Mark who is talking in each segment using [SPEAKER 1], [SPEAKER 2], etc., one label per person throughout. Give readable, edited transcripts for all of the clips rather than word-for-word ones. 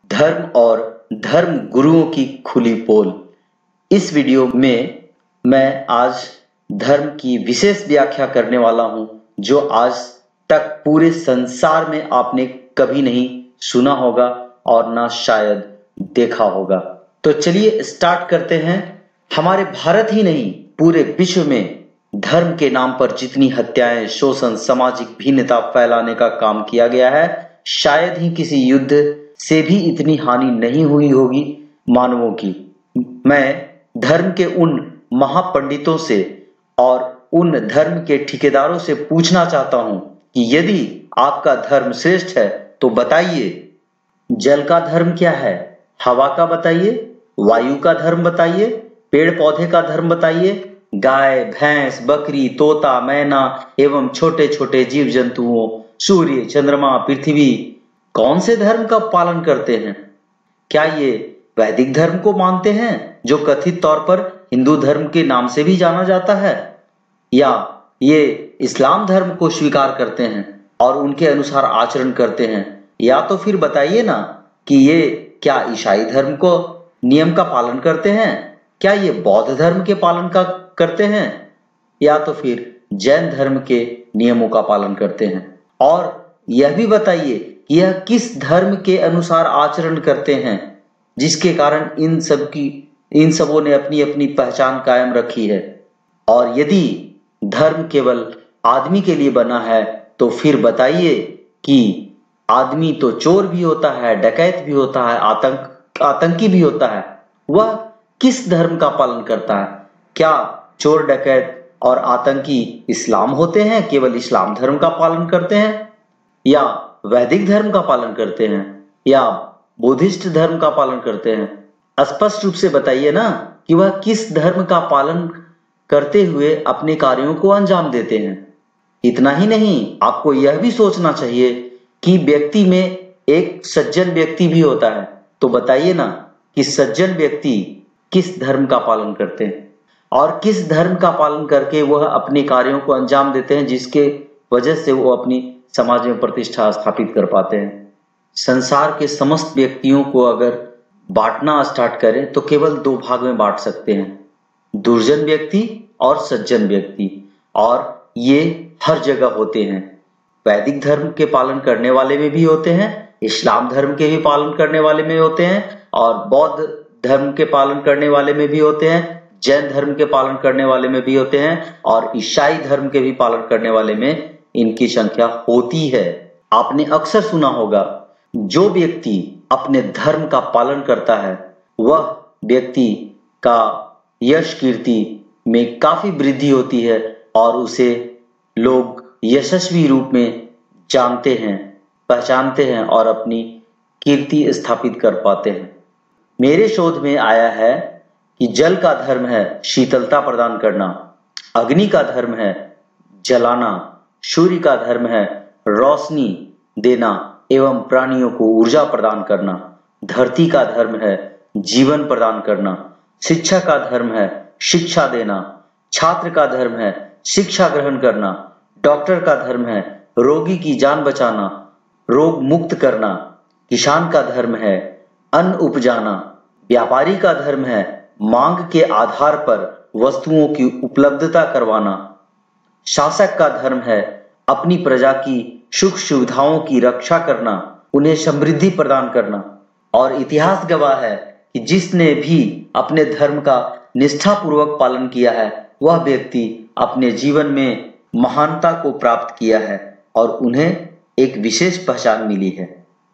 [SPEAKER 1] धर्म और धर्म गुरुओं की खुली पोल। इस वीडियो में मैं आज धर्म की विशेष व्याख्या करने वाला हूं जो आज तक पूरे संसार में आपने कभी नहीं सुना होगा और ना शायद देखा होगा। तो चलिए स्टार्ट करते हैं। हमारे भारत ही नहीं पूरे विश्व में धर्म के नाम पर जितनी हत्याएं, शोषण, सामाजिक भिन्नता फैलाने का काम किया गया है, शायद ही किसी युद्ध से भी इतनी हानि नहीं हुई होगी मानवों की। मैं धर्म के उन महापंडितों से और उन धर्म के ठेकेदारों से पूछना चाहता हूं कि यदि आपका धर्म श्रेष्ठ है तो बताइए, जल का धर्म क्या है, हवा का बताइए, वायु का धर्म बताइए, पेड़ पौधे का धर्म बताइए, गाय, भैंस, बकरी, तोता, मैना एवं छोटे छोटे जीव जंतुओं, सूर्य, चंद्रमा, पृथ्वी कौन से धर्म का पालन करते हैं? क्या ये वैदिक धर्म को मानते हैं जो कथित तौर पर हिंदू धर्म के नाम से भी जाना जाता है, या ये इस्लाम धर्म को स्वीकार करते हैं और उनके अनुसार आचरण करते हैं? या तो फिर बताइए ना कि ये क्या ईसाई धर्म को नियम का पालन करते हैं, क्या ये बौद्ध धर्म के पालन का करते हैं, या तो फिर जैन धर्म के नियमों का पालन करते हैं? और यह भी बताइए कि यह किस धर्म के अनुसार आचरण करते हैं जिसके कारण इन सबों ने अपनी अपनी पहचान कायम रखी है। और यदि धर्म केवल आदमी के लिए बना है तो फिर बताइए कि आदमी तो चोर भी होता है, डकैत भी होता है, आतंकी भी होता है, वह किस धर्म का पालन करता है? क्या चोर, डकैत और आतंकी इस्लाम होते हैं, केवल इस्लाम धर्म का पालन करते हैं, या वैदिक धर्म का पालन करते हैं, या बुद्धिस्ट धर्म का पालन करते हैं? स्पष्ट रूप से बताइए ना कि वह किस धर्म का पालन करते हुए अपने कार्यों को अंजाम देते हैं। इतना ही नहीं, आपको यह भी सोचना चाहिए कि व्यक्ति में एक सज्जन व्यक्ति भी होता है। तो बताइए ना कि सज्जन व्यक्ति किस धर्म का पालन करते हैं और किस धर्म का पालन करके वह अपने कार्यों को अंजाम देते हैं जिसके वजह से वो अपनी समाज में प्रतिष्ठा स्थापित कर पाते हैं। संसार के समस्त व्यक्तियों को अगर बांटना स्टार्ट करें तो केवल दो भाग में बांट सकते हैं, दुर्जन व्यक्ति और सज्जन व्यक्ति। और ये हर जगह होते हैं। वैदिक धर्म के पालन करने वाले में भी होते हैं, इस्लाम धर्म के भी पालन करने वाले में होते हैं, और बौद्ध धर्म के पालन करने वाले में भी होते हैं, जैन धर्म के पालन करने वाले में भी होते हैं, और ईसाई धर्म के भी पालन करने वाले में इनकी संख्या होती है। आपने अक्सर सुना होगा, जो व्यक्ति अपने धर्म का पालन करता है वह व्यक्ति का यश कीर्ति में काफी वृद्धि होती है और उसे लोग यशस्वी रूप में जानते हैं, पहचानते हैं और अपनी कीर्ति स्थापित कर पाते हैं। मेरे शोध में आया है कि जल का धर्म है शीतलता प्रदान करना, अग्नि का धर्म है जलाना, सूर्य का धर्म है रोशनी देना एवं प्राणियों को ऊर्जा प्रदान करना, धरती का धर्म है जीवन प्रदान करना, शिक्षा का धर्म है शिक्षा देना, छात्र का धर्म है शिक्षा ग्रहण करना, डॉक्टर का धर्म है रोगी की जान बचाना, रोग मुक्त करना, किसान का धर्म है अन्न उपजाना, व्यापारी का धर्म है मांग के आधार पर वस्तुओं की उपलब्धता करवाना, शासक का धर्म है अपनी प्रजा की सुख सुविधाओं की रक्षा करना, उन्हें समृद्धि प्रदान करना। और इतिहास गवाह है कि जिसने भी अपने धर्म का निष्ठापूर्वक पालन किया है वह व्यक्ति अपने जीवन में महानता को प्राप्त किया है और उन्हें एक विशेष पहचान मिली है।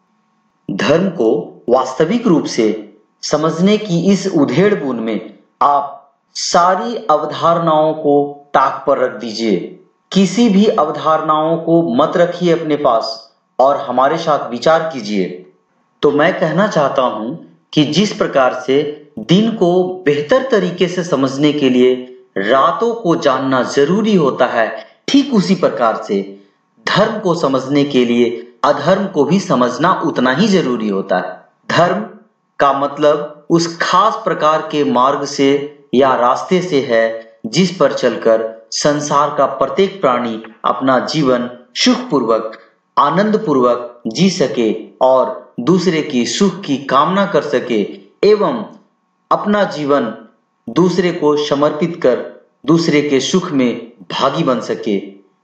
[SPEAKER 1] धर्म को वास्तविक रूप से समझने की इस उधेड़ बूंद में आप सारी अवधारणाओं को ताक पर रख दीजिए। किसी भी अवधारणाओं को मत रखिए अपने पास और हमारे साथ विचार कीजिए। तो मैं कहना चाहता हूं कि जिस प्रकार से दिन को बेहतर तरीके से समझने के लिए रातों को जानना जरूरी होता है, ठीक उसी प्रकार से धर्म को समझने के लिए अधर्म को भी समझना उतना ही जरूरी होता है। धर्म का मतलब उस खास प्रकार के मार्ग से या रास्ते से है जिस पर चलकर संसार का प्रत्येक प्राणी अपना जीवन सुखपूर्वक, आनंद पूर्वक जी सके और दूसरे की सुख की कामना कर सके एवं अपना जीवन दूसरे को समर्पित कर दूसरे के सुख में भागी बन सके,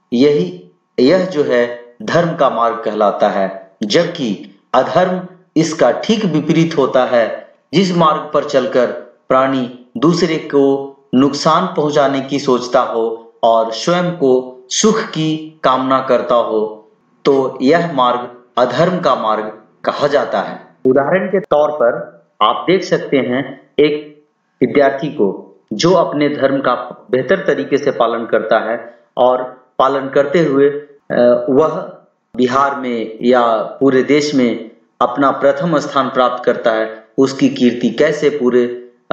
[SPEAKER 1] यह जो है धर्म का मार्ग कहलाता है। जबकि अधर्म इसका ठीक विपरीत होता है, जिस मार्ग पर चलकर प्राणी दूसरे को नुकसान पहुंचाने की सोचता हो और स्वयं को सुख की कामना करता हो, तो यह मार्ग अधर्म का मार्ग कहा जाता है। उदाहरण के तौर पर आप देख सकते हैं एक विद्यार्थी को जो अपने धर्म का बेहतर तरीके से पालन करता है और पालन करते हुए वह बिहार में या पूरे देश में अपना प्रथम स्थान प्राप्त करता है, उसकी कीर्ति कैसे पूरे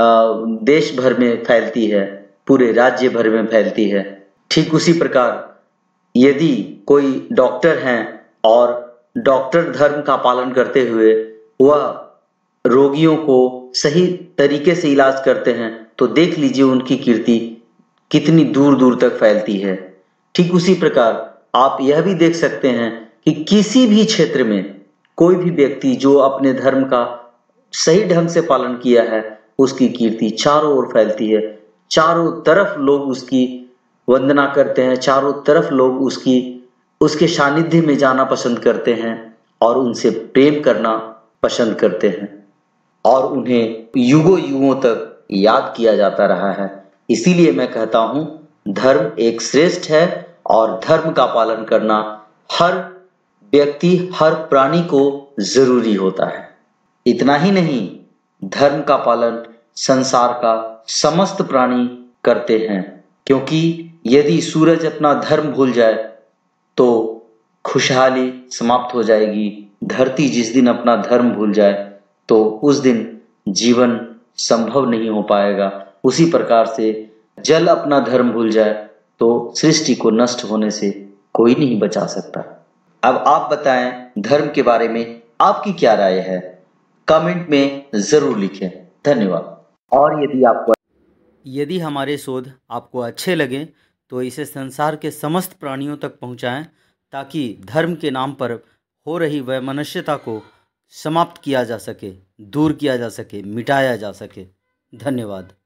[SPEAKER 1] देश भर में फैलती है, पूरे राज्य भर में फैलती है। ठीक उसी प्रकार यदि कोई डॉक्टर हैं और डॉक्टर धर्म का पालन करते हुए वह रोगियों को सही तरीके से इलाज करते हैं, तो देख लीजिए उनकी कीर्ति कितनी दूर दूर तक फैलती है। ठीक उसी प्रकार आप यह भी देख सकते हैं कि किसी भी क्षेत्र में कोई भी व्यक्ति जो अपने धर्म का सही ढंग से पालन किया है, उसकी कीर्ति चारों ओर फैलती है। चारों तरफ लोग उसकी वंदना करते हैं, चारों तरफ लोग उसके सानिध्य में जाना पसंद करते हैं और उनसे प्रेम करना पसंद करते हैं और उन्हें युगों युगों तक याद किया जाता रहा है। इसीलिए मैं कहता हूं धर्म एक श्रेष्ठ है और धर्म का पालन करना हर व्यक्ति, हर प्राणी को जरूरी होता है। इतना ही नहीं, धर्म का पालन संसार का समस्त प्राणी करते हैं, क्योंकि यदि सूरज अपना धर्म भूल जाए तो खुशहाली समाप्त हो जाएगी। धरती जिस दिन अपना धर्म भूल जाए तो उस दिन जीवन संभव नहीं हो पाएगा। उसी प्रकार से जल अपना धर्म भूल जाए तो सृष्टि को नष्ट होने से कोई नहीं बचा सकता। अब आप बताएं धर्म के बारे में आपकी क्या राय है, कमेंट में जरूर लिखें। धन्यवाद। और यदि हमारे शोध आपको अच्छे लगें तो इसे संसार के समस्त प्राणियों तक पहुंचाएं, ताकि धर्म के नाम पर हो रही वैमनस्यता को समाप्त किया जा सके, दूर किया जा सके, मिटाया जा सके। धन्यवाद।